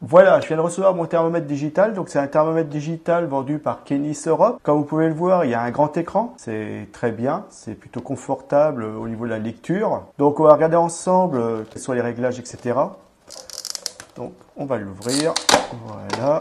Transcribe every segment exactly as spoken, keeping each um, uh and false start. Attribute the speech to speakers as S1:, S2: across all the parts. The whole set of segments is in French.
S1: Voilà, je viens de recevoir mon thermomètre digital. Donc c'est un thermomètre digital vendu par Kenis Europe. Comme vous pouvez le voir, il y a un grand écran. C'est très bien, c'est plutôt confortable au niveau de la lecture. Donc on va regarder ensemble quels sont les réglages, et cetera. Donc on va l'ouvrir. Voilà.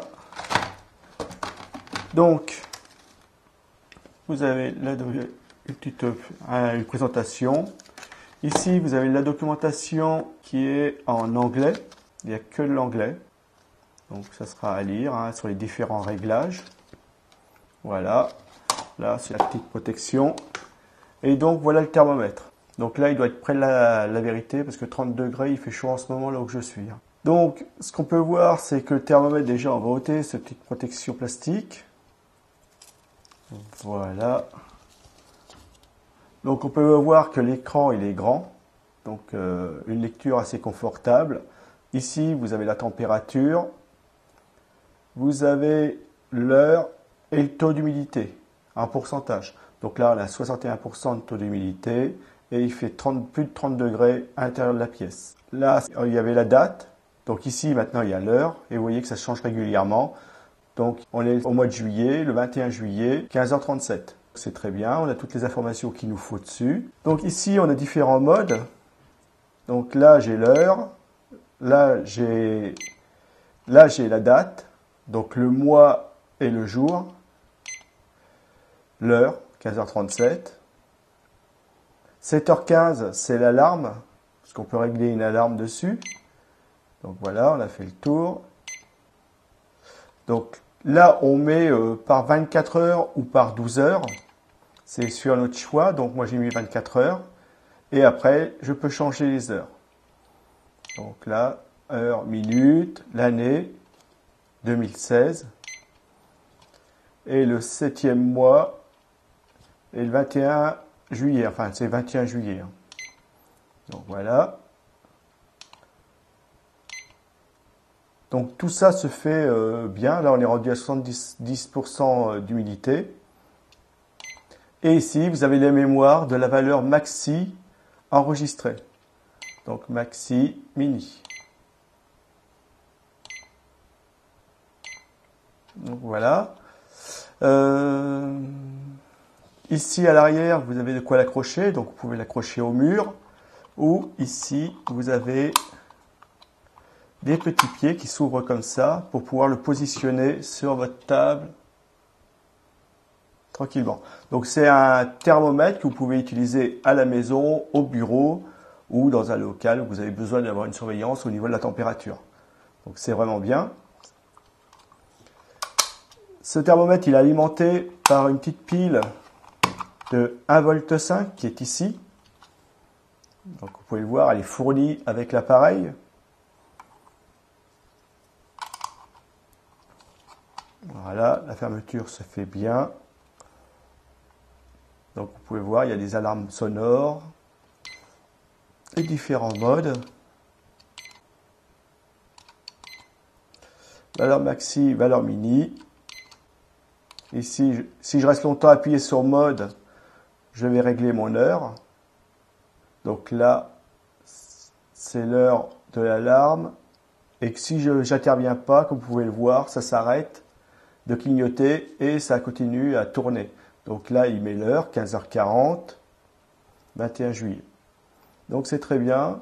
S1: Donc vous avez là une petite une présentation. Ici vous avez la documentation qui est en anglais. Il n'y a que l'anglais. Donc ça sera à lire hein, sur les différents réglages. Voilà. Là c'est la petite protection. Et donc voilà le thermomètre. Donc là il doit être près de la, la vérité parce que trente degrés, il fait chaud en ce moment là où je suis. Donc ce qu'on peut voir c'est que le thermomètre déjà on va ôter cette petite protection plastique. Voilà. Donc on peut voir que l'écran il est grand. Donc euh, une lecture assez confortable. Ici vous avez la température. Vous avez l'heure et le taux d'humidité en pourcentage. Donc là, on a soixante et un pour cent de taux d'humidité et il fait trente, plus de trente degrés à l'intérieur de la pièce. Là, il y avait la date. Donc ici, maintenant, il y a l'heure et vous voyez que ça change régulièrement. Donc, on est au mois de juillet, le vingt et un juillet, quinze heures trente-sept. C'est très bien, on a toutes les informations qu'il nous faut dessus. Donc ici, on a différents modes. Donc là, j'ai l'heure. Là, j'ai là, j'ai la date. Donc le mois et le jour, l'heure, quinze heures trente-sept. sept heures quinze, c'est l'alarme, parce qu'on peut régler une alarme dessus. Donc voilà, on a fait le tour. Donc là, on met euh, par vingt-quatre heures ou par douze heures. C'est sur notre choix, donc moi j'ai mis vingt-quatre heures. Et après, je peux changer les heures. Donc là, heure, minute, l'année. deux mille seize et le septième mois et le vingt et un juillet, enfin c'est vingt et un juillet. Donc voilà. Donc tout ça se fait euh, bien. Là on est rendu à soixante-dix pour cent d'humidité. Et ici vous avez les mémoires de la valeur maxi enregistrée. Donc maxi mini. Donc voilà. Euh, ici à l'arrière, vous avez de quoi l'accrocher. Donc vous pouvez l'accrocher au mur. Ou ici, vous avez des petits pieds qui s'ouvrent comme ça pour pouvoir le positionner sur votre table tranquillement. Donc c'est un thermomètre que vous pouvez utiliser à la maison, au bureau ou dans un local où vous avez besoin d'avoir une surveillance au niveau de la température. Donc c'est vraiment bien. Ce thermomètre, il est alimenté par une petite pile de un virgule cinq volts qui est ici. Donc vous pouvez le voir, elle est fournie avec l'appareil. Voilà, la fermeture se fait bien. Donc vous pouvez voir, il y a des alarmes sonores et différents modes. Valeur maxi, valeur mini. Ici, si je reste longtemps appuyé sur mode, je vais régler mon heure. Donc là, c'est l'heure de l'alarme. Et que si je n'interviens pas, comme vous pouvez le voir, ça s'arrête de clignoter et ça continue à tourner. Donc là, il met l'heure, quinze heures quarante, vingt et un juillet. Donc c'est très bien.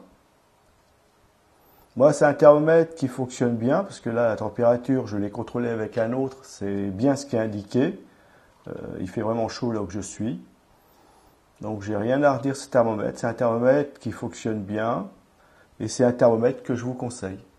S1: Moi, c'est un thermomètre qui fonctionne bien, parce que là, la température, je l'ai contrôlée avec un autre, c'est bien ce qui est indiqué. Euh, il fait vraiment chaud là où je suis. Donc, j'ai rien à redire sur ce thermomètre. C'est un thermomètre qui fonctionne bien, et c'est un thermomètre que je vous conseille.